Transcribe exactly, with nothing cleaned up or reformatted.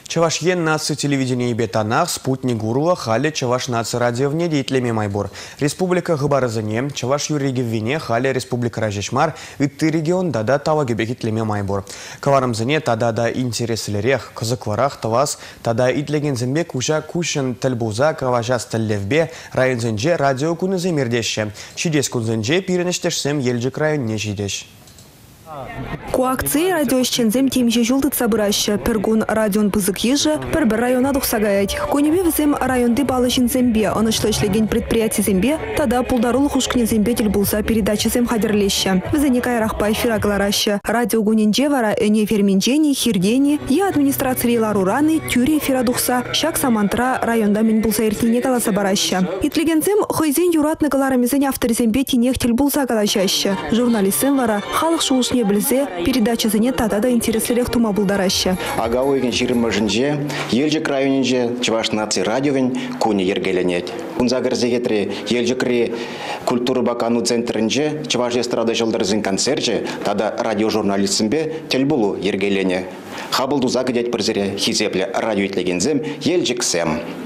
Чаваш ен нации телевидения бетанах спутник урула хали Чаваш нации радио вне дейтлеме майбур. Республика Гыбарызыне, Чаваш юриги вине хали Республика Ражешмар, витты регион дада тавагебекитлеме майбур. Каварымзыне тада да интереслерех, кызыкларах тавас, тада итлеген зембе куша кушын тельбуза каважас теллевбе, районзенже радио кунызы мирдеше. Чидес кунзенже пиренештешсем елжик районне жидеш. Куакции радиощензем темже жулдыт сабыраща. Пергун радион пызык ежи, пербер района духсагаять. Конебе взем районды балышин зембе, онышлы шлеген предприятий зембе, тада пулдарул хушкне зембетель булса передачи зем хадерлеща. Взене кайрахпай фираглараща. Радио гунинже вара эне ферменджени, хирдени, я администрации ларураны, тюре фирадухса, шак самантра районда мен булса иртине каласа бараща. Итлегензем хойзен юратны каларамизен автор зембе тинехтель булса калащаща. Журналистен вара халық шуушне білзе, передача зене тата да интереслерек тума булдараща. Ага ойген жирма жинже, елжик районинже, Чаваш нации радиовен куни ергеленет. Унзагар зегетре елжикри культуры бакану центринже, Чаваш эстрада жылдырзын концерже, тада радиожурналистсембе телбулу ергелене. Хабылду загадять призере хизепле радио итлегензем елжик сем.